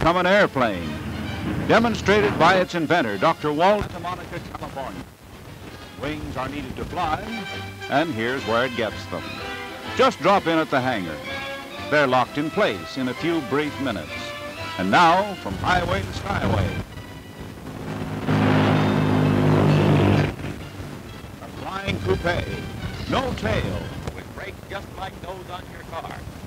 come an airplane, demonstrated by its inventor, Dr. Waldo Waterman, California. Wings are needed to fly, and here's where it gets them. Just drop in at the hangar. They're locked in place in a few brief minutes. And now, from highway to skyway. A flying coupe, no tail. With brakes just like those on your car.